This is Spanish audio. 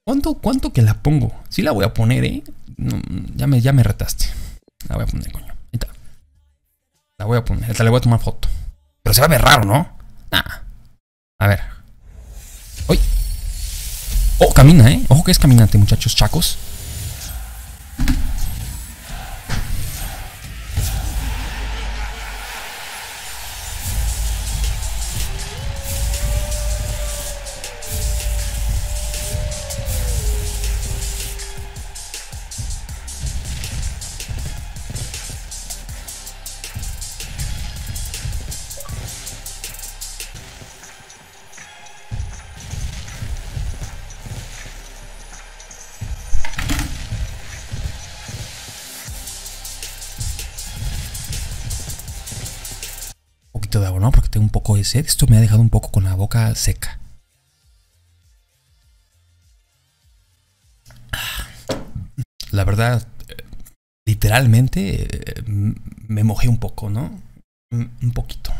¿Cuánto que la pongo? Sí la voy a poner, No, ya me retaste. La voy a poner, coño. Ahí está. La voy a poner. Esta le voy a tomar foto. Pero se va a ver raro, ¿no? Nah. A ver. ¡Uy! Oh, camina, Ojo que es caminante, muchachos chacos. De agua, ¿no? Porque tengo un poco de sed. Esto me ha dejado un poco con la boca seca. La verdad, literalmente me mojé un poco, ¿no? Un poquito.